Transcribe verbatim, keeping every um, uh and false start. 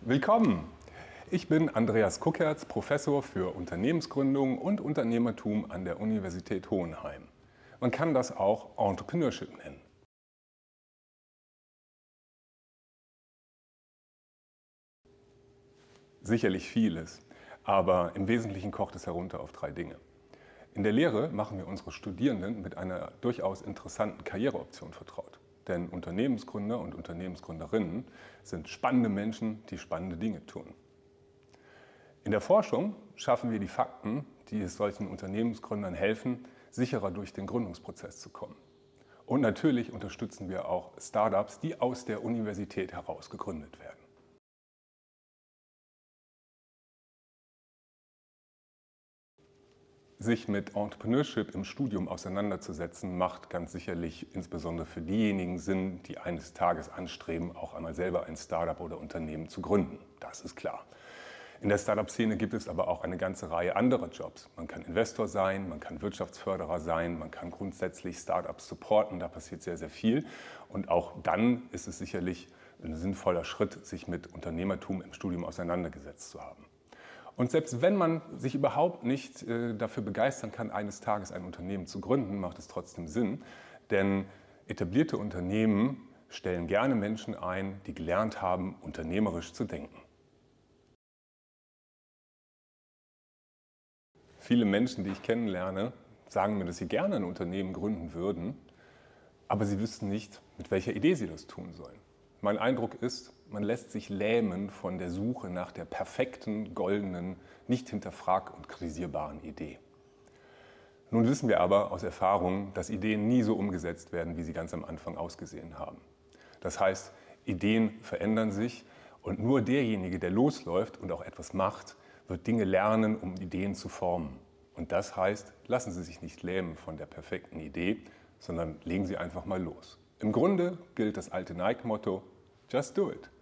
Willkommen! Ich bin Andreas Kuckertz, Professor für Unternehmensgründung und Unternehmertum an der Universität Hohenheim. Man kann das auch Entrepreneurship nennen. Sicherlich vieles, aber im Wesentlichen kocht es herunter auf drei Dinge. In der Lehre machen wir unsere Studierenden mit einer durchaus interessanten Karriereoption vertraut. Denn Unternehmensgründer und Unternehmensgründerinnen sind spannende Menschen, die spannende Dinge tun. In der Forschung schaffen wir die Fakten, die es solchen Unternehmensgründern helfen, sicherer durch den Gründungsprozess zu kommen. Und natürlich unterstützen wir auch Startups, die aus der Universität heraus gegründet werden. Sich mit Entrepreneurship im Studium auseinanderzusetzen, macht ganz sicherlich insbesondere für diejenigen Sinn, die eines Tages anstreben, auch einmal selber ein Startup oder Unternehmen zu gründen. Das ist klar. In der Startup-Szene gibt es aber auch eine ganze Reihe anderer Jobs. Man kann Investor sein, man kann Wirtschaftsförderer sein, man kann grundsätzlich Startups supporten, da passiert sehr, sehr viel. Und auch dann ist es sicherlich ein sinnvoller Schritt, sich mit Unternehmertum im Studium auseinandergesetzt zu haben. Und selbst wenn man sich überhaupt nicht äh, dafür begeistern kann, eines Tages ein Unternehmen zu gründen, macht es trotzdem Sinn, denn etablierte Unternehmen stellen gerne Menschen ein, die gelernt haben, unternehmerisch zu denken. Viele Menschen, die ich kennenlerne, sagen mir, dass sie gerne ein Unternehmen gründen würden, aber sie wüssten nicht, mit welcher Idee sie das tun sollen. Mein Eindruck ist, man lässt sich lähmen von der Suche nach der perfekten, goldenen, nicht hinterfrag- und kritisierbaren Idee. Nun wissen wir aber aus Erfahrung, dass Ideen nie so umgesetzt werden, wie sie ganz am Anfang ausgesehen haben. Das heißt, Ideen verändern sich und nur derjenige, der losläuft und auch etwas macht, wird Dinge lernen, um Ideen zu formen. Und das heißt, lassen Sie sich nicht lähmen von der perfekten Idee, sondern legen Sie einfach mal los. Im Grunde gilt das alte Nike-Motto: Just do it.